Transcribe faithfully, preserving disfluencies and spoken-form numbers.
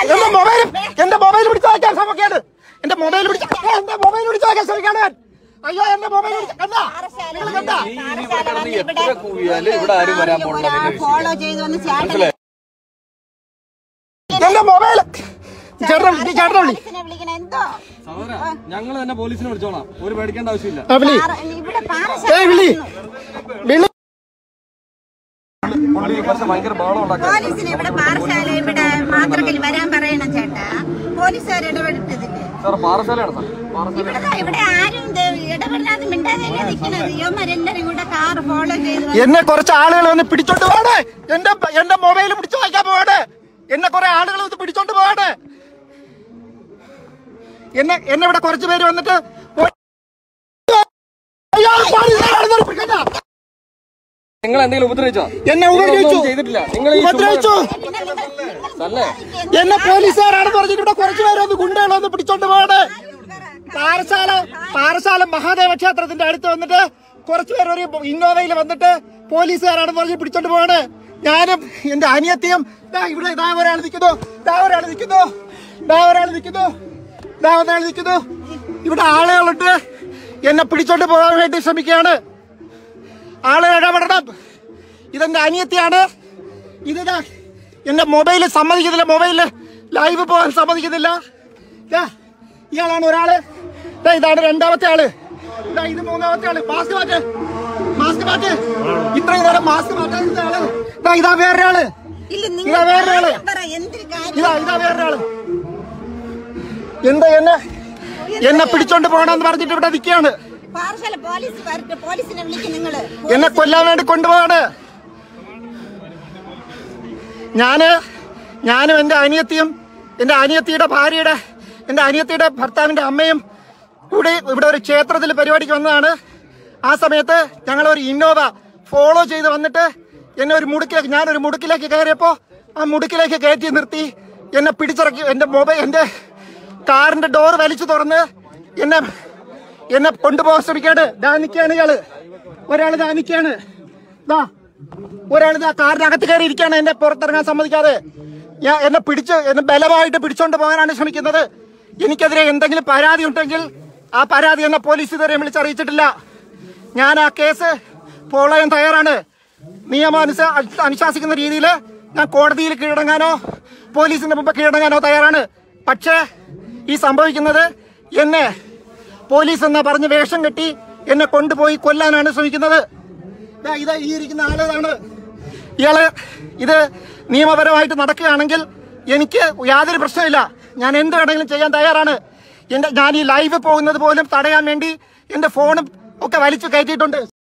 എന്റെ മൊബൈൽ എന്റെ മൊബൈൽ പിടിച്ചു വയ്ക്കാൻ ശ്രമിക്കാണ്. എന്റെ മൊബൈൽ പിടിച്ച എന്റെ മൊബൈൽ പിടിച്ചു വയ്ക്കാൻ ശ്രമിക്കാണ്. അയ്യോ എന്റെ മൊബൈൽ കണ്ടാ കണ്ടാ ഫോളോ ചെയ്ത് വന്ന് ചേട്ടൻ എന്റെ മൊബൈൽ ചേട്ടൻ ചേട്ടനെ വിളി. ഞങ്ങൾ തന്നെ പോലീസിനെ വിളിച്ചോളാം. ഒരു പേടിക്കേണ്ട ആവശ്യമില്ല. വിളി വിളി ഭയങ്കര ബഹളം ഉണ്ടാക്കാം. പോലീസിന് ഇവിടെ പാറശാല ഇവിടെ മാത്രത്തിൽ വരാൻ പറയണം ചേട്ടാ. പോലീസുകാർ ഇടപെട്ടിട്ടില്ലേ സാർ? പാറശാലയാണ് സാർ. ഇവിടെ ഇവിടെ ആരും ഇടപെടാതെ മിണ്ടാതെ നിൽക്കുന്നത്. ഇവന്മാരെല്ലാരും കൂടെ കാർ ഫോളോ ചെയ്ത് എന്നെ കുറച്ച് ആളുകൾ വന്ന് പിടിച്ചോണ്ട് പോവാണ്. എന്റെ എന്റെ മൊബൈൽ പിടിച്ചു വായിക്കാൻ പോവാണ്. എന്നെ കുറെ ആളുകൾ വന്ന് പിടിച്ചോണ്ട് പോവാണ്. എന്നെ എന്നെ ഇവിടെ കുറച്ച് പേര് വന്നിട്ട് നിങ്ങൾ എന്തെങ്കിലും ഉപദ്രവിച്ചോ? എന്നെ ഉപദ്രവിച്ചു ചെയ്തിട്ടില്ല. ഉപദ്രവിച്ചു എന്നെ പോലീസുകാരാണ് പറഞ്ഞിട്ട് ഇവിടെ കുറച്ച് പേര് വന്ന് ഗുണ്ടകൾ വന്ന് പിടിച്ചോണ്ട് പോവാണ്. പാറശാല പാറശാല മഹാദേവ ക്ഷേത്രത്തിന്റെ അടുത്ത് വന്നിട്ട് കുറച്ച് പേർ ഒരു ഇന്നോവയിൽ വന്നിട്ട് പോലീസുകാരാണ് പറഞ്ഞ് പിടിച്ചോണ്ട് പോവാണ്. ഞാനും എന്റെ അനിയത്തിയും ഇവിടെ ഇതാ ഒരാൾ നിൽക്കുന്നു, ഇതാ ഒരാൾ നിൽക്കുന്നു, ഇതാ ഒരാൾ നിൽക്കുന്നു, ഇതാ ഒരാൾ നിൽക്കുന്നു. ഇവിടെ ആളുകളുണ്ട് എന്നെ പിടിച്ചോണ്ട് പോകാൻ വേണ്ടി ശ്രമിക്കുകയാണ്. ആളുകൾ ഇടപെടണം. ഇതെന്റെ അനിയത്തിയാണ്. ഇതാ എന്റെ മൊബൈല് സമ്മതിക്കുന്നില്ല, മൊബൈലില് ലൈവ് പോകാൻ സമ്മതിക്കുന്നില്ല. ഇയാളാണ് ഒരാള്. ഇതാണ് രണ്ടാമത്തെ ആള്. ഇത് മൂന്നാമത്തെ ആള്. മാസ്ക് മാറ്റ്, മാസ്ക് മാറ്റ്. ഇത്രയും നേരം മാസ്ക് മാറ്റാത്ത ആള്. ഇതാ വേറൊരാള്. ഇതാ വേറൊരാള്. ഇതാ ഇതാ വേറൊരാള്. എന്താ എന്നെ എന്നെ പിടിച്ചോണ്ട് പോകണമെന്ന് പറഞ്ഞിട്ട് ഇവിടെ നിൽക്കുകയാണ്. എന്നെ കൊല്ലാൻ വേണ്ടി കൊണ്ടുപോവാണ്. ഞാന് ഞാനും എന്റെ അനിയത്തിയും എന്റെ അനിയത്തിയുടെ ഭാര്യയുടെ എന്റെ അനിയത്തിയുടെ ഭർത്താവിന്റെ അമ്മയും കൂടി ഇവിടെ ഒരു ക്ഷേത്രത്തിൽ പരിപാടിക്ക് വന്നതാണ്. ആ സമയത്ത് ഞങ്ങൾ ഒരു ഇന്നോവ ഫോളോ ചെയ്ത് വന്നിട്ട് എന്നെ ഒരു മുടുക്കിലേക്ക് ഞാനൊരു മുടുക്കിലേക്ക് കയറിയപ്പോ ആ മുടുക്കിലേക്ക് കയറ്റി നിർത്തി എന്നെ പിടിച്ചിറക്കി. എന്റെ മൊബൈൽ എന്റെ കാറിന്റെ ഡോർ വലിച്ചു തുറന്ന് എന്നെ എന്നെ കൊണ്ടുപോകാൻ ശ്രമിക്കാണ്. ദാ നിൽക്കുകയാണ് ഇയാള്. ഒരാൾ ദാ നിൽക്കുകയാണ്. ദാ ഒരാൾ ദാ കാറിനകത്ത് കയറി ഇരിക്കുകയാണ്. എന്നെ പുറത്തിറങ്ങാൻ സമ്മതിക്കാതെ ഞാൻ എന്നെ പിടിച്ച് എന്നെ ബലമായിട്ട് പിടിച്ചോണ്ട് പോകാനാണ് ശ്രമിക്കുന്നത്. എനിക്കെതിരെ എന്തെങ്കിലും പരാതി ഉണ്ടെങ്കിൽ ആ പരാതി എന്നെ പോലീസ് ഇതുവരെ വിളിച്ചറിയിച്ചിട്ടില്ല. ഞാൻ ആ കേസ് ഫോളോ ചെയ്യാൻ തയ്യാറാണ്. നിയമം അനുസ അനുശാസിക്കുന്ന രീതിയിൽ ഞാൻ കോടതിയിൽ കീഴടങ്ങാനോ പോലീസിന്റെ മുമ്പ് കീഴടങ്ങാനോ തയ്യാറാണ്. പക്ഷേ ഈ സംഭവിക്കുന്നത് എന്നെ പോലീസ് എന്നാ പറഞ്ഞ് വേഷം കെട്ടി എന്നെ കൊണ്ടുപോയി കൊല്ലാനാണ് ശ്രമിക്കുന്നത്. ഇതാ ഈ ഇരിക്കുന്ന ആളാണ് ഇയാള്. ഇത് നിയമപരമായിട്ട് നടക്കുകയാണെങ്കിൽ എനിക്ക് യാതൊരു പ്രശ്നമില്ല. ഞാൻ എന്ത് വേണമെങ്കിലും ചെയ്യാൻ തയ്യാറാണ്. എന്റെ ഞാൻ ഈ ലൈവ് പോകുന്നത് പോലും തടയാൻ വേണ്ടി എന്റെ ഫോണും ഒക്കെ വലിച്ചു കയറ്റിയിട്ടുണ്ട്.